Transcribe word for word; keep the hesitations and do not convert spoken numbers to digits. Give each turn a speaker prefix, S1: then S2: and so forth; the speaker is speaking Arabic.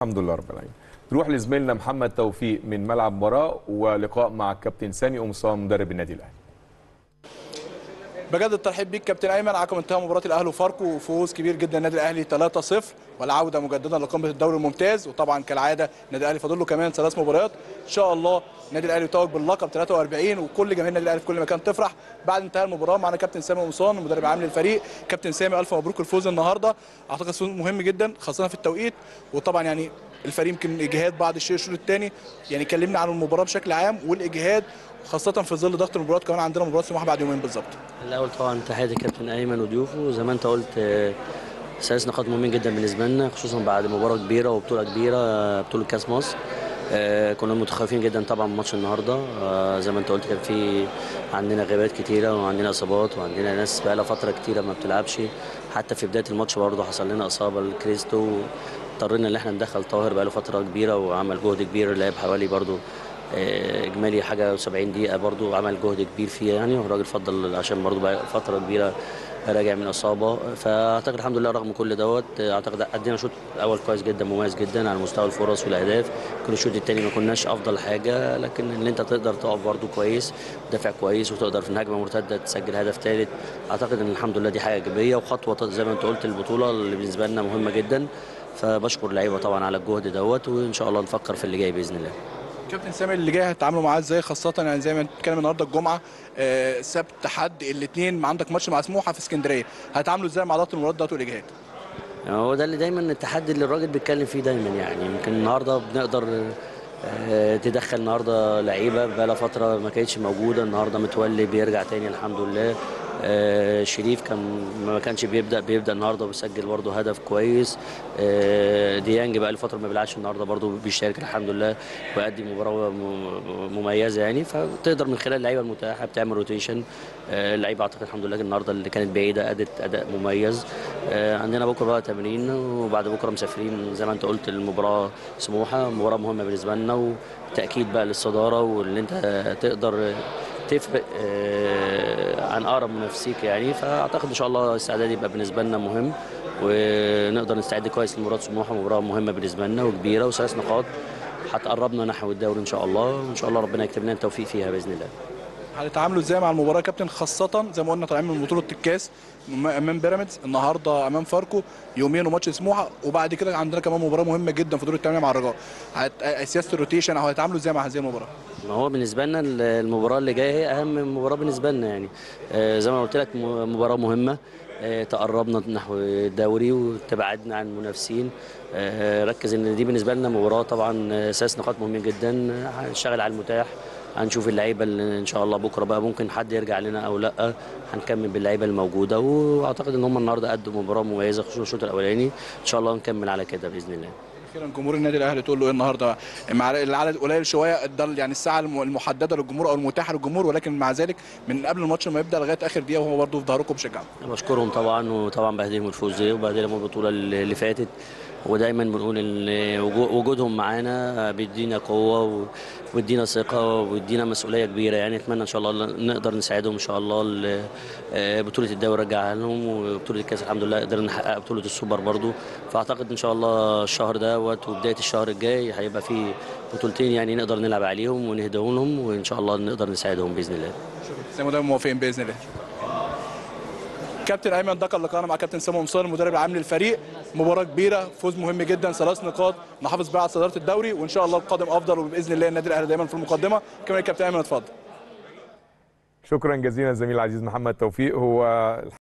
S1: الحمد لله رب العالمين. نروح لزميلنا محمد توفيق من ملعب مباراه ولقاء مع الكابتن سامي قمصان مدرب النادي الاهلي.
S2: بجد الترحيب بيك كابتن ايمن. عقب انتهاء مباراه الاهلي وفاركو وفوز كبير جدا النادي الاهلي ثلاثة صفر والعوده مجددا لقمه الدوري الممتاز، وطبعا كالعاده النادي الاهلي فاضل له كمان ثلاث مباريات ان شاء الله النادي الاهلي يتوج باللقب ثلاثة وأربعين، وكل جماهير النادي الاهلي في كل مكان تفرح. بعد انتهاء المباراه معنا كابتن سامي قمصان المدرب العام للفريق. كابتن سامي الف مبروك الفوز النهارده، اعتقد فوز مهم جدا خاصه في التوقيت، وطبعا يعني الفريق يمكن اجهاد بعض الشيء الشوط الثاني. يعني كلمنا عن المباراه بشكل عام والاجهاد خاصه في ظل ضغط المباريات، كمان عندنا مباراه سموحه بعد يومين بالظبط.
S3: الاول طبعا تحياتي كابتن ايمن وضيوفه، زي ما انت قلت ثلاث نقاط مهمين جدا بالنسبه لنا، خصوصا بعد مباراه كبيره وبطوله كبيره بطوله كاس مصر. كنا متخوفين جدا طبعا من ماتش النهارده، زي ما انت قلت كان في عندنا غيابات كتيره وعندنا اصابات وعندنا ناس بقى لها فتره كتيره ما بتلعبش. حتى في بدايه الماتش برضه حصل لنا اصابه لكريستو، اضطرينا ان احنا ندخل طاهر بقى له فتره كبيره وعمل جهد كبير، لعب حوالي برضه اجمالي حاجه سبعين دقيقه، برضو عمل جهد كبير فيه يعني، والراجل فضل عشان برضو بقى فتره كبيره راجع من اصابه. فاعتقد الحمد لله رغم كل دوت اعتقد ادينا شوط اول كويس جدا مميز جدا على مستوى الفرص والاهداف. كل الشوط الثاني ما كناش افضل حاجه، لكن ان انت تقدر تقف برضو كويس ودافع كويس وتقدر في الهجمه مرتده تسجل هدف ثالث، اعتقد ان الحمد لله دي حاجه ايجابيه وخطوه زي ما انت قلت البطوله اللي بالنسبه لنا مهمه جدا. فبشكر اللعيبه طبعا على الجهد دوت، وان شاء الله نفكر في اللي جاي باذن الله.
S2: كابتن سامي اللي جاي هتتعاملوا معاه ازاي، خاصه يعني زي ما انت بتتكلم النهارده الجمعه آه سبت حد الاثنين عندك ماتش مع سموحه في اسكندريه، هتعاملوا ازاي مع ضغط المباريات ده والاجهاد؟
S3: يعني هو ده اللي دايما التحدي اللي الراجل بيتكلم فيه دايما، يعني يمكن النهارده بنقدر آه تدخل النهارده لعيبه بقى لها فتره ما كانتش موجوده، النهارده متولي بيرجع تاني الحمد لله. آه شريف كان ما كانش بيبدا بيبدا النهارده وبيسجل برده هدف كويس. آه ديانج بقى له فتره ما بيلعبش، النهارده برده بيشارك الحمد لله ويؤدي مباراه مميزه يعني. فتقدر من خلال اللعيبه المتاحه بتعمل روتيشن. آه اللعيبه اعتقد الحمد لله النهارده اللي كانت بعيده ادت اداء مميز. آه عندنا بكره بقى تمرين، وبعد بكره مسافرين زي ما انت قلت المباراه سموحه، مباراه مهمه بالنسبه لنا وتاكيد بقى للصداره، واللي انت تقدر تفرق عن اقرب منافسيك يعني. فاعتقد ان شاء الله الاستعداد يبقى بالنسبه لنا مهم، ونقدر نستعد كويس لمباراه سموحه، مباراه مهمه بالنسبه لنا وكبيره وثلاث نقاط هتقربنا نحو الدوري ان شاء الله، وان شاء الله ربنا يكتب لنا التوفيق فيها باذن الله.
S2: هتتعاملوا ازاي مع المباراه يا كابتن، خاصه زي ما قلنا طالعين من بطوله الكاس امام بيراميدز، النهارده امام فاركو، يومين وماتش سموحه، وبعد كده عندنا كمان مباراه مهمه جدا في دور الثمانيه مع الرجاء. سياسه الروتيشن او هتتعاملوا ازاي مع هذه المباراه؟
S3: ما هو بالنسبه لنا المباراه اللي جايه هي اهم مباراه بالنسبه لنا يعني. زي ما قلت لك مباراه مهمه تقربنا نحو الدوري وتبعدنا عن المنافسين. ركز ان دي بالنسبه لنا مباراه طبعا ثلاث نقاط مهمين جدا، هنشتغل على المتاح، هنشوف اللعيبه اللي ان شاء الله بكره بقى ممكن حد يرجع لنا او لا، هنكمل باللعيبه الموجوده، واعتقد ان هم النهارده قدموا مباراه مميزه خصوصا الشوط الاولاني، ان شاء الله نكمل على كده باذن الله.
S2: اخيرا جمهور النادي الاهلي تقول له ايه النهارده؟ مع العدد قليل شويه ده يعني الساعه المحدده للجمهور او المتاحه للجمهور، ولكن مع ذلك من قبل الماتش ما يبدا لغايه اخر دقيقه وهو برده في ظهركم بيشجعكم.
S3: بشكرهم طبعا، وطبعا بهديهم الفوز دي وبهديهم البطوله اللي فاتت، ودايما بنقول ان وجودهم معانا بيدينا قوه ويدينا ثقه ويدينا مسؤوليه كبيره يعني. اتمنى ان شاء الله نقدر نساعدهم ان شاء الله. بطوله الدوري رجعها لهم، وبطوله الكاس الحمد لله قدرنا نحقق بطوله السوبر برضو. فاعتقد ان شاء الله الشهر دوت وبدايه الشهر الجاي هيبقى في بطولتين يعني نقدر نلعب عليهم ونهدهم لهم، وان شاء الله نقدر نساعدهم باذن الله.
S2: شكرا، دايما موافقين باذن الله. كابتن ايمن ده كان لقاءنا مع كابتن سامي قمصان المدرب العام للفريق. مباراه كبيره، فوز مهم جدا، ثلاث نقاط نحافظ بقى على صداره الدوري، وان شاء الله القادم افضل، وباذن الله النادي الاهلي دايما في المقدمه. كمان الكابتن ايمن اتفضل.
S1: شكرا جزيلا زميل العزيز محمد توفيق. هو